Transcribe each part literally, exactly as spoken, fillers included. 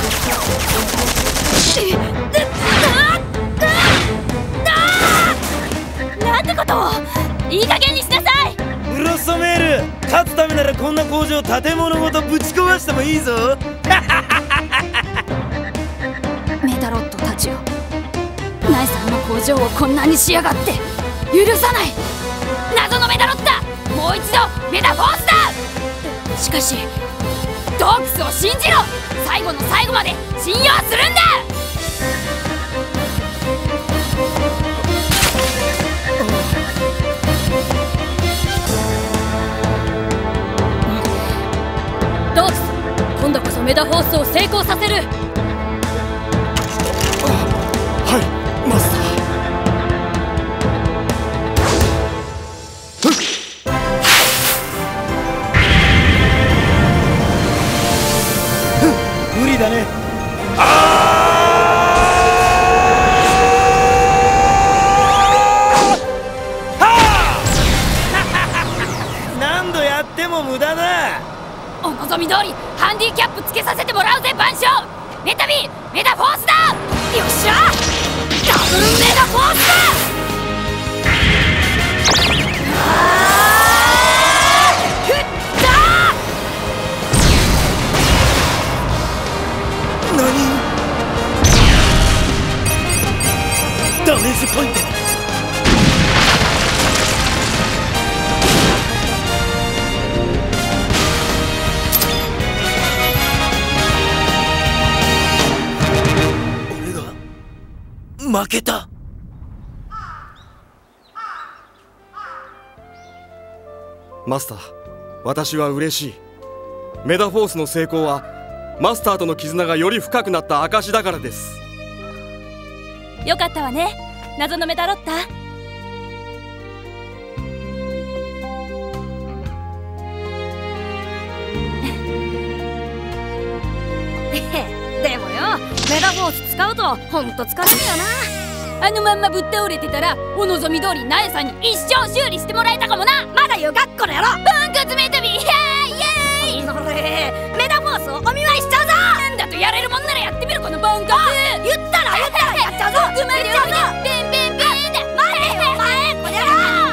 なんてことを。いい加減にしなさい。 ブロッソメール、勝つためならこんな工場建物ごとぶち壊してもいいぞ。 メダロットたちよ、ナイさんの工場をこんなにしやがって許さない。謎のメダロッタ、もう一度メダフォースだ。しかしドークスを信じろ。最後の最後まで信用するんだ。ドークス、今度こそメダフォースを成功させる。 はい、マスター。 無理だね。何度やっても無駄だ。 お望み通りハンディキャップつけさせてもらうぜ万象。メタビー、メダフォースだ。よっしゃ、ダブルメダフォースだ。ふったー。何？ダメージポイント。負けた。 マスター、私は嬉しい。メダフォースの成功はマスターとの絆がより深くなった証だからです。 よかったわね、謎のメダロッタ。でもよ、メダフォース使うとほんと疲れるよな。あのまんまぶっ倒れてたらお望み通りナエさんに一生修理してもらえたかもな。まだよがっこの野郎。ポンコツメタビー、イエーイイエーイ。それメダフォースをお見舞いしちゃうぞ。なんだとやれるもんならやってみる、このポンコツ。言ったら言ったらやっちゃうぞ。うまいでよ、ビンビンビンで待てよお前、この野郎。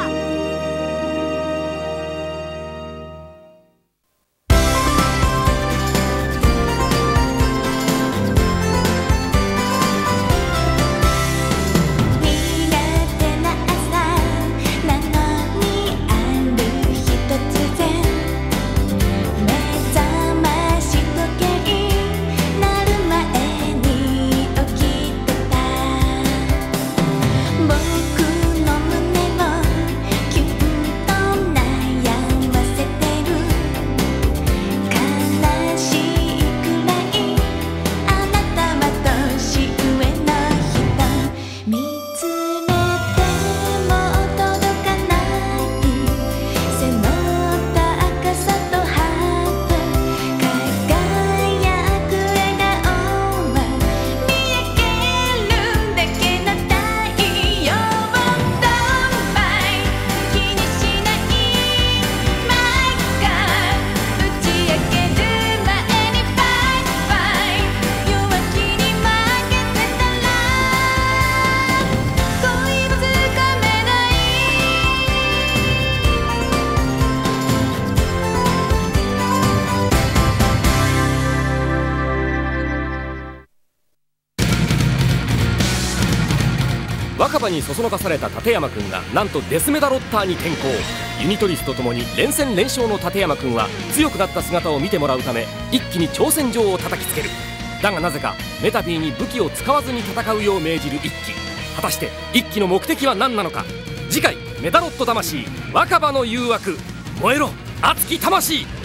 若葉にそそのかされた立山君がなんとデスメダロッターに転向。ユニトリスとともに連戦連勝の立山君は強くなった姿を見てもらうため一気に挑戦状を叩きつける。だがなぜかメタビーに武器を使わずに戦うよう命じる一騎。果たして一騎の目的は何なのか。次回メダロット魂若葉の誘惑。燃えろ熱き魂。